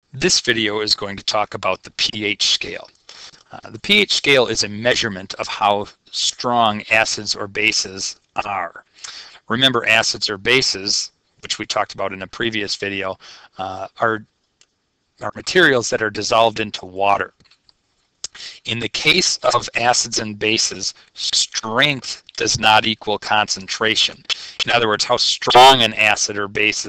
This video is going to talk about the pH scale. The pH scale is a measurement of how strong acids or bases are. Remember, acids or bases, which we talked about in a previous video, are materials that are dissolved into water. In the case of acids and bases, strength does not equal concentration. In other words, how strong an acid or base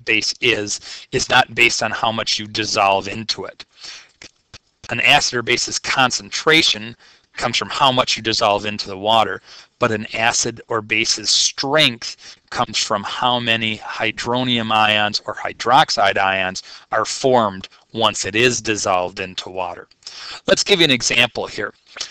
is not based on how much you dissolve into it. An acid or base's concentration comes from how much you dissolve into the water, but an acid or base's strength comes from how many hydronium ions or hydroxide ions are formed once it is dissolved into water. Let's give you an example here.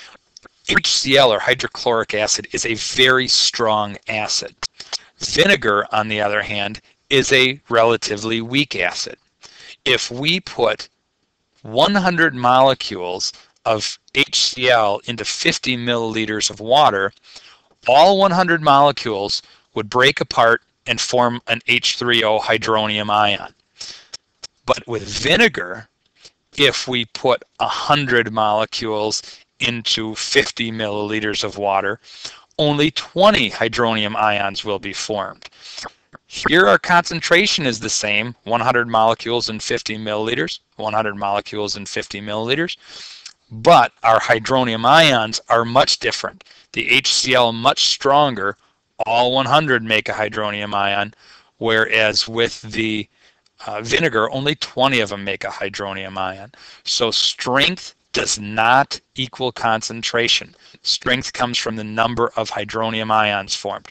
HCl, or hydrochloric acid, is a very strong acid. Vinegar, on the other hand, is a relatively weak acid. If we put 100 molecules of HCl into 50 milliliters of water, all 100 molecules would break apart and form an H3O hydronium ion. But with vinegar, if we put 100 molecules into 50 milliliters of water, only 20 hydronium ions will be formed. Here our concentration is the same, 100 molecules in 50 milliliters, 100 molecules in 50 milliliters, but our hydronium ions are much different. The HCl much stronger, all 100 make a hydronium ion, whereas with the vinegar, only 20 of them make a hydronium ion. So strength does not equal concentration. Strength comes from the number of hydronium ions formed.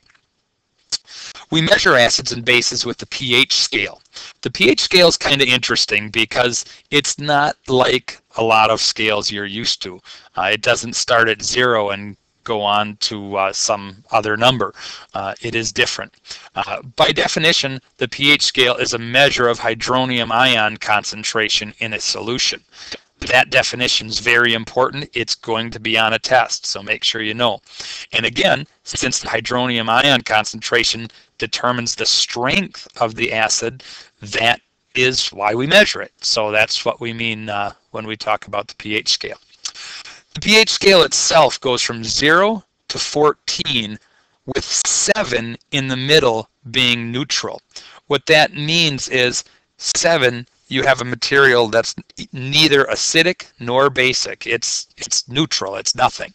We measure acids and bases with the pH scale. The pH scale is kind of interesting because it's not like a lot of scales you're used to. It doesn't start at 0 and go on to some other number. It is different. By definition, the pH scale is a measure of hydronium ion concentration in a solution. That definition is very important. It's going to be on a test, so make sure you know. And again, since the hydronium ion concentration determines the strength of the acid, that is why we measure it. So that's what we mean when we talk about the pH scale. The pH scale itself goes from 0 to 14, with 7 in the middle being neutral. What that means is 7, you have a material that's neither acidic nor basic. It's neutral, it's nothing.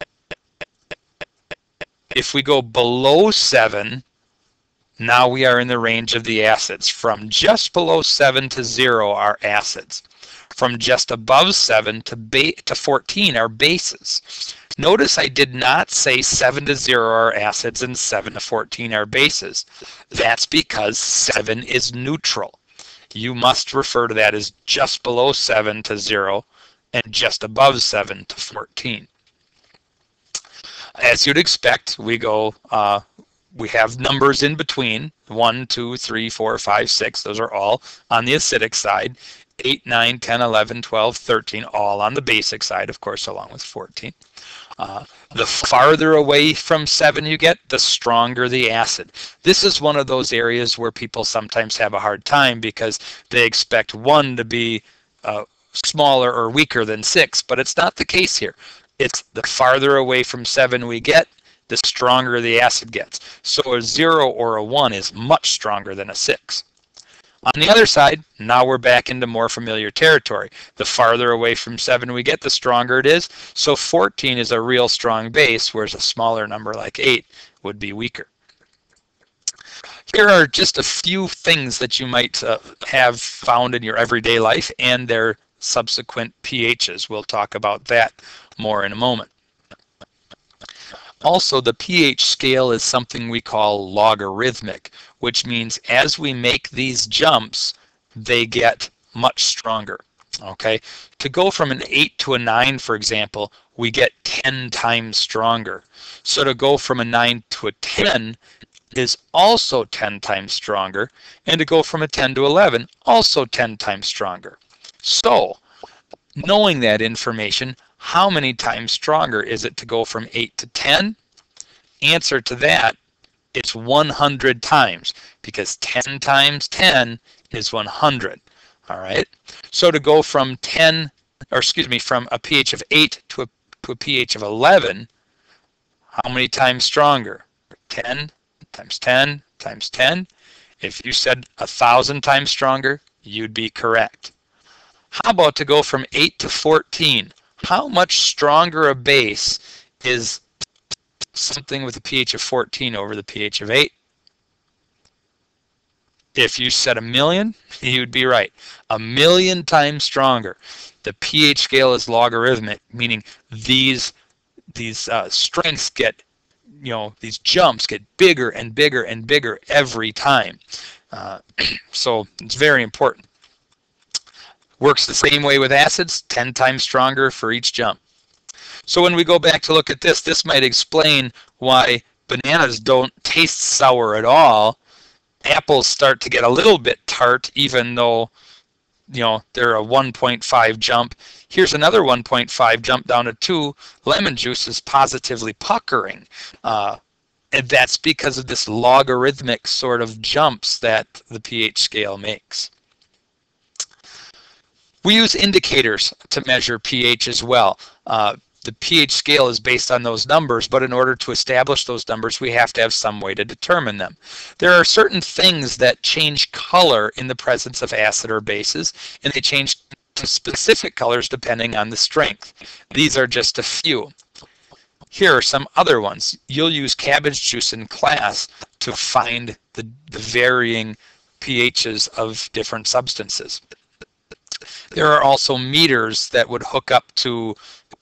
If we go below 7, now we are in the range of the acids. From just below 7 to 0 are acids. From just above 7 to 14 are bases. Notice I did not say 7 to 0 are acids and 7 to 14 are bases. That's because 7 is neutral. You must refer to that as just below 7 to 0 and just above 7 to 14. As you'd expect, we have numbers in between, 1, 2, 3, 4, 5, 6. Those are all on the acidic side. 8, 9, 10, 11, 12, 13, all on the basic side, of course, along with 14. The farther away from 7 you get, the stronger the acid. This is one of those areas where people sometimes have a hard time because they expect 1 to be smaller or weaker than 6, but it's not the case here. It's the farther away from 7 we get, the stronger the acid gets. So a 0 or a 1 is much stronger than a 6. On the other side, now we're back into more familiar territory. The farther away from 7 we get, the stronger it is. So 14 is a real strong base, whereas a smaller number like 8 would be weaker. Here are just a few things that you might have found in your everyday life and their subsequent pHs. We'll talk about that more in a moment. Also, the pH scale is something we call logarithmic, which means as we make these jumps, they get much stronger. Okay? To go from an 8 to a 9, for example, we get 10 times stronger. So to go from a 9 to a 10 is also 10 times stronger, and to go from a 10 to 11, also 10 times stronger. So, knowing that information, how many times stronger is it to go from 8 to 10? Answer to that, it's 100 times, because 10 times 10 is 100. All right. So to go from 10, or excuse me, from a pH of 8 to a pH of 11, how many times stronger? 10 times 10 times 10. If you said 1,000 times stronger, you'd be correct. How about to go from 8 to 14? How much stronger a base is something with a pH of 14 over the pH of 8? If you said 1,000,000, you'd be right. 1,000,000 times stronger. The pH scale is logarithmic, meaning these strengths get, these jumps get bigger and bigger and bigger every time. So it's very important. Works the same way with acids, 10 times stronger for each jump. So when we go back to look at this, this might explain why bananas don't taste sour at all. Apples start to get a little bit tart, even though they're a 1.5 jump. Here's another 1.5 jump down to 2. Lemon juice is positively puckering. And that's because of this logarithmic sort of jumps that the pH scale makes. We use indicators to measure pH as well. The pH scale is based on those numbers, but in order to establish those numbers, we have to have some way to determine them. There are certain things that change color in the presence of acid or bases, and they change to specific colors depending on the strength. These are just a few. Here are some other ones. You'll use cabbage juice in class to find the varying pHs of different substances. There are also meters that would hook up to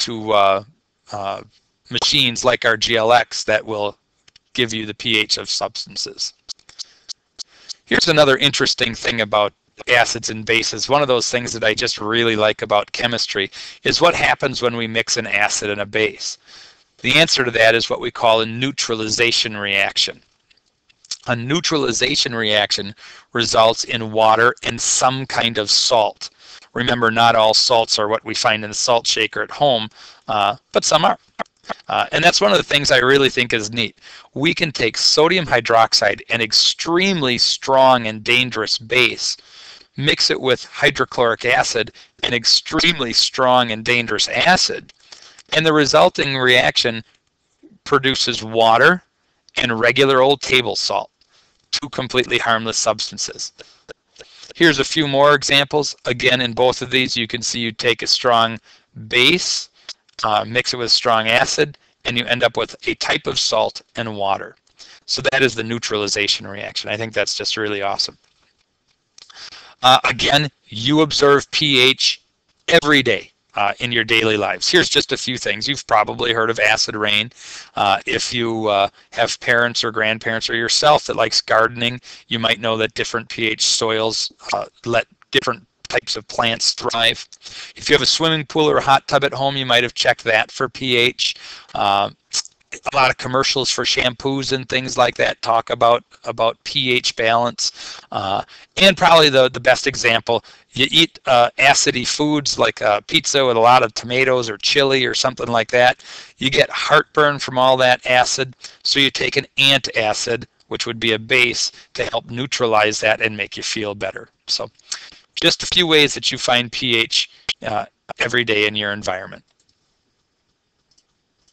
machines like our GLX that will give you the pH of substances. Here's another interesting thing about acids and bases. One of those things that I just really like about chemistry is what happens when we mix an acid and a base. The answer to that is what we call a neutralization reaction. A neutralization reaction results in water and some kind of salt. Remember, not all salts are what we find in the salt shaker at home, but some are. And that's one of the things I really think is neat. We can take sodium hydroxide, an extremely strong and dangerous base, mix it with hydrochloric acid, an extremely strong and dangerous acid, and the resulting reaction produces water and regular old table salt, two completely harmless substances. Here's a few more examples. Again, in both of these, you can see you take a strong base, mix it with strong acid, and you end up with a type of salt and water. So that is the neutralization reaction. I think that's just really awesome. Again, you observe pH every day in your daily lives. Here's just a few things. You've probably heard of acid rain. If you have parents or grandparents or yourself that likes gardening, you might know that different pH soils let different types of plants thrive. If you have a swimming pool or a hot tub at home, you might have checked that for pH. A lot of commercials for shampoos and things like that talk about pH balance. And probably the best example, you eat acidy foods like pizza with a lot of tomatoes or chili or something like that. You get heartburn from all that acid, so you take an antacid, which would be a base, to help neutralize that and make you feel better. So just a few ways that you find pH every day in your environment.